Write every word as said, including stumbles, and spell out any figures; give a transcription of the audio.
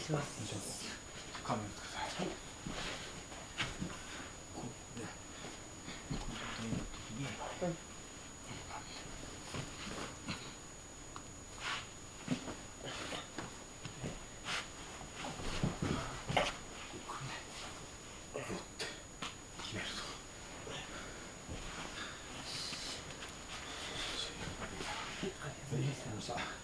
します。 仮面ください。はい。こうね。この状態の時に。はい。決めると。はい、ありがとうございました。